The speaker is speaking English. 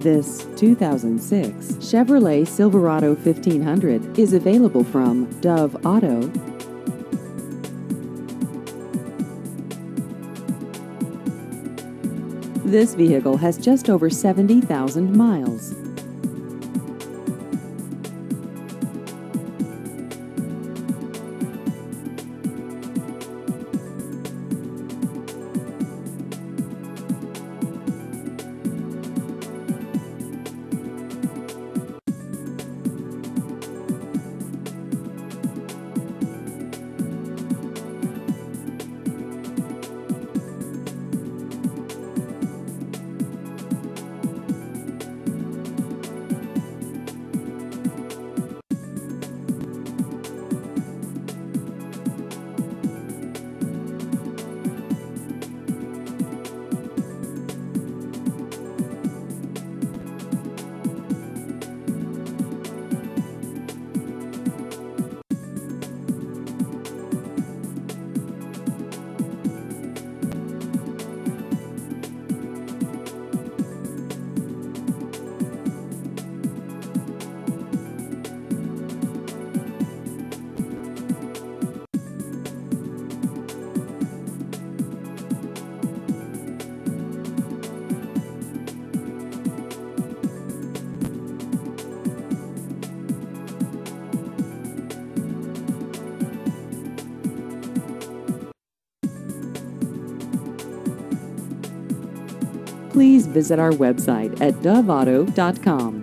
This 2006 Chevrolet Silverado 1500 is available from Dove Auto. This vehicle has just over 70,000 miles. Please visit our website at doveauto.com.